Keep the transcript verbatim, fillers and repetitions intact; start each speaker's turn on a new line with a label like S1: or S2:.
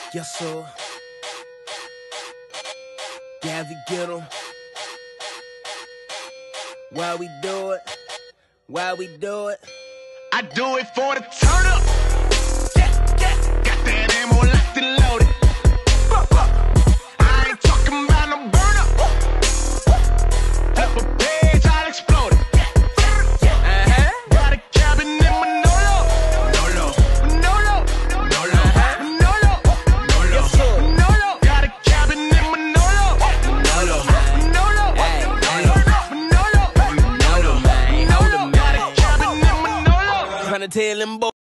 S1: Yes, sir. Yeah, we get 'em. Why we do it? Why we do it?
S2: I do it for the turn up. Yeah, yeah. Got that ammo locked and loaded. I ain't talking about no burn up. Flip a page, I'll explode it.
S1: Uh-huh.
S2: Got a cabin in Manolo. Manolo. Manolo. Manolo. Manolo. Manolo.
S1: Yes, sir.
S2: Manolo. Got a cabin in Manolo.
S1: Manolo.
S2: Manolo.
S1: Hey,
S2: Manolo. Manolo.
S1: Manolo, man. Hold 'em,
S2: Got a
S1: man.
S2: cabin in Manolo.
S1: Tryna tell them boys.